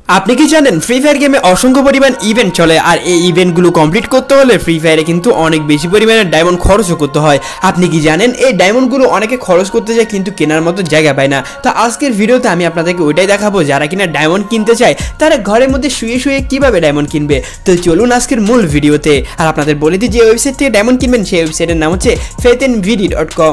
আপনি কি জানেন ফ্রি ফায়ার গেমে অসংখ্য পরিমাণ ইভেন্ট চলে আর এই ইভেন্টগুলো কমপ্লিট করতে হলে ফ্রি ফায়ারে কিন্তু অনেক বেশি পরিমাণে ডায়মন্ড খরচও করতে হয়। আপনি কি জানেন এই ডায়মন্ডগুলো অনেকে খরচ করতে যায় কিন্তু কেনার মতো জায়গা পায় না। তো আজকের ভিডিওতে আমি আপনাদেরকে ওইটাই দেখাবো, যারা কিনা ডায়মন্ড কিনতে চায় তারা ঘরের মধ্যে শুয়ে শুয়ে কিভাবে ডায়মন্ড কিনবে। তো চলুন আজকের মূল ভিডিওতে। আর আপনাদের বলে দিই যে ওয়েবসাইট থেকে ডায়মন্ড কিনবেন সেই ওয়েবসাইটের নাম হচ্ছে ᴛᴏভড.com।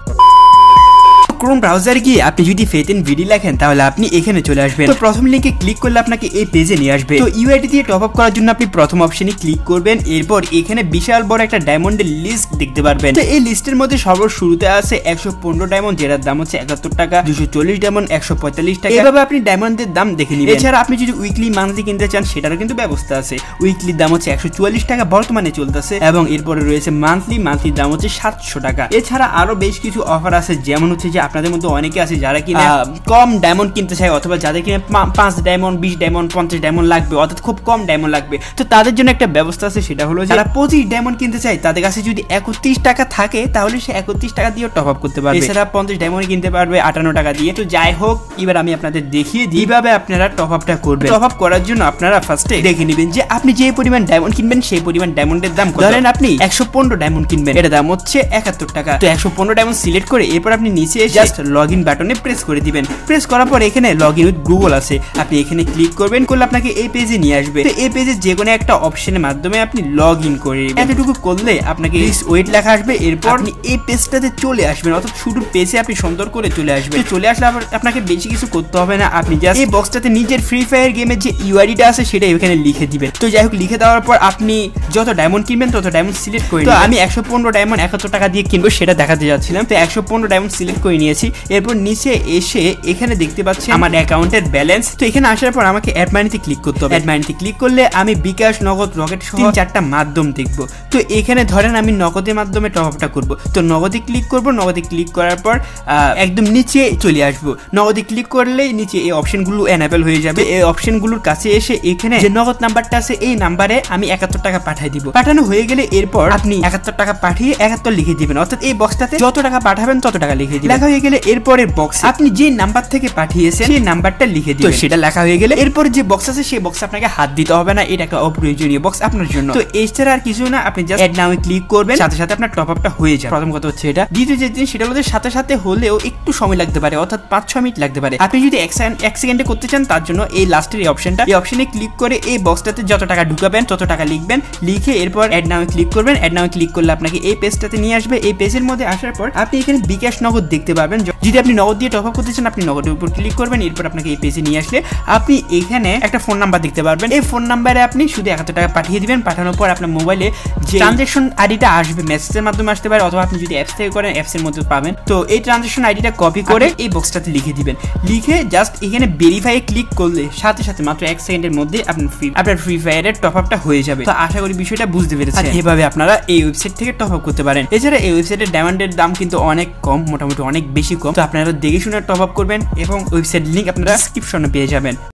ক্রোম ব্রাউজারে গিয়ে আপনি যদি ᴛᴏভড লেখেন তাহলে আপনি এখানে চলে আসবেন। তো প্রথম লিংকে ক্লিক করলে আপনাকে এই পেজে নিয়ে আসবে। তো ইউআইডি দিয়ে টপ আপ করার জন্য আপনি প্রথম অপশনে ক্লিক করবেন। এরপর এখানে বিশাল বড় একটা ডায়মন্ডের লিস্ট দেখতে পারবেন। তো এই লিস্টের মধ্যে সর্বশুরুতে আছে 115 ডায়মন্ড, যেটার দাম হচ্ছে 71 টাকা, 240 ডায়মন্ড 145 টাকা। এভাবে আপনি ডায়মন্ডের দাম দেখে নেবেন। এছাড়া আপনি যদি উইকলি মান্থলি কিনতে চান সেটারও কিন্তু ব্যবস্থা আছে। উইকলির দাম হচ্ছে 144 টাকা বর্তমানে চলতেছে, এবং এরপরে রয়েছে মান্থলির দাম হচ্ছে 700 টাকা। এছাড়া আরো বেশ কিছু অফার আছে, যেমন হচ্ছে যে আপনাদের মধ্যে অনেকে আছে যারা কিনা কম ডায়মন্ড কিনতে চায়, অথবা যাদের কিনা 5 ডায়মন্ড 20 ডায়মন্ড 50 ডায়মন্ড লাগবে, অর্থাৎ খুব কম ডায়মন্ড লাগবে। তো তাদের জন্য একটা ব্যবস্থা আছে, সেটা হলো যারা 25 ডায়মন্ড কিনতে চায় তাদের কাছে যদি 31 টাকা থাকে তাহলে সে 31 টাকা দিয়ে টপ আপ করতে পারবে। এছাড়া 50 ডায়মন্ড কিনতে পারবে 58 টাকা দিয়ে। তো যাই হোক, এবার আমি আপনাদের দেখিয়ে দিই কিভাবে আপনারা টপ আপটা করবেন। টপ আপ করার জন্য আপনারা ফার্স্টে দেখে নেবেন যে আপনি যে পরিমাণ ডায়মন্ড কিনবেন সেই পরিমাণ ডায়মন্ডের দাম কত। ধরেন আপনি 115 ডায়মন্ড কিনবেন, এর দাম হচ্ছে 71 টাকা। তো 115 ডায়মন্ড সিলেক্ট করে এরপর আপনি নিচে জাস্ট লগইন বাটনে প্রেস করে দিবেন। প্রেস করার পর এখানে লগইন উইথ গুগল আছে, আপনি এখানে ক্লিক করবেন। করলে আপনাকে এই পেজে নিয়ে আসবে। তো এই পেজে যে কোনো একটা অপশনের মাধ্যমে আপনি লগইন করে নেবেন। এতটুকু করলে আপনাকে প্লিজ ওয়েট লেখা আসবে। এরপর আপনি এই পেজটাতে চলে আসবেন, অর্থাৎ শুধু পেজে আপনি সুন্দর করে চলে আসবেন। চলে আসলে আপনাকে বেশি কিছু করতে হবে না, আপনি জাস্ট এই বক্সটাতে নিজের ফ্রি ফায়ার গেমের যে ইউআইডিটা আছে সেটা এখানে লিখে দিবেন। তো যাই হোক, লিখে দেওয়ার পর আপনি যত ডায়মন্ড কিনবেন তত ডায়মন্ড সিলেক্ট করে। তো আমি 115 ডায়মন্ড 71 টাকা দিয়ে কিনবো সেটা দেখাতে যাচ্ছিলাম। তো 115 ডায়মন্ড সিলেক্ট করে নিয়েছি। এরপর নিচে এসে এখানে দেখতে পাচ্ছি আমার অ্যাকাউন্টের ব্যালেন্স। তো এখানে আসার পর আমাকে অ্যাড মানিতে ক্লিক করতে হবে। অ্যাড মানিতে ক্লিক করলে আমি বিকাশ, নগদ, রকেট সহ 3-4টা মাধ্যম দেখবো। তো এখানে ধরেন আমি নগদের মাধ্যমে টপ আপটা করবো। তো নগদে ক্লিক করবো। নগদে ক্লিক করার পর একদম নিচে চলে আসবো। নগদে ক্লিক করলে নিচে এই অপশনগুলো এনাবেল হয়ে যাবে। এই অপশনগুলোর কাছে এসে এখানে যে নগদ নাম্বারটা আছে এই নাম্বারে আমি 71 টাকা পাঠিয়ে দিব। পাঠানো হয়ে গেলে এরপর আপনি 71 টাকা পাঠিয়ে 71 লিখে দিবেন, অর্থাৎ এই বক্সটাতে যত টাকা পাঠাবেন তত টাকা লিখে দিবেন। লেখা হয়ে গেলে এরপরের বক্স আপনি যে নাম্বার থেকে পাঠিয়েছেন সেই নাম্বারটা লিখে দিবেন। তো সেটা লেখা হয়ে গেলে এরপর যে বক্স আছে সেই বক্সে আপনাকে হাত দিতে হবে না, এটা একটা অপ্রয়োজনীয় বক্স আপনার জন্য। তো এছাড়া আর কিছু না, আপনি জাস্ট অ্যাড নাও ক্লিক করবেন, সাথে সাথে আপনার টপ আপটা হয়ে যাবে। প্রথম কথা হচ্ছে এটা। দ্বিতীয় যে জিনিস সেটা হলো সাথে সাথে হলেও একটু সময় লাগতে পারে, অর্থাৎ 5-6 মিনিট লাগতে পারে। আপনি যদি 1 সেকেন্ডে করতে চান তার জন্য এই লাস্টের এই অপশনে ক্লিক করে এই বক্সটাতে যত টাকা ঢুকাবেন তত টাকা লিখবেন। লিখে এরপর অ্যাড নাও ক্লিক করবেন। অ্যাড নাও ক্লিক করলে আপনাকে এই পেজটাতে নিয়ে আসবে। এই পেজের মধ্যে আসার পর আপনি এখানে বিকাশ, নগদ দেখতে পাবেন। যদি আপনি নগদ দিয়ে টপ আপ করতে চান আপনি নগদের উপর ক্লিক করবেন। এরপর আপনাকে এই পেজে নিয়ে আসলে আপনি এখানে একটা ফোন নাম্বার দেখতে পারবেন। এই ফোন নাম্বারে আপনি শুধু 71 টাকা পাঠিয়ে দিবেন। পাঠানোর পর আপনার মোবাইলে যে ট্রানজাকশন আইডিটা আসবে, মেসেজের মাধ্যমে আসতে পারে, অথবা আপনি যদি অ্যাপস থেকে করেন অ্যাপসের মধ্যে পাবেন। তো এই ট্রানজাকশন আইডিটা কপি করে এই বক্সটাতে লিখে দিবেন। লিখে জাস্ট এখানে ভেরিফাই ক্লিক করলে সাথে সাথে মাত্র 1 সেকেন্ডের মধ্যে আপনার ফ্রি ফায়ারের টপ আপটা হয়ে যাবে। তো আশা করি বিষয়টা বুঝতে পেরেছেন। এভাবে আপনারা এই ওয়েবসাইট থেকে টপ আপ করতে পারেন। এছাড়া এই ওয়েবসাইটের ডায়মন্ডের দাম কিন্তু অনেক কম, মোটামুটি অনেক বেশি কম। তো আপনারা দেখে শুনে টপ আপ করবেন, এবং ওয়েবসাইট লিংক আপনারা ডেসক্রিপশনে পেয়ে যাবেন।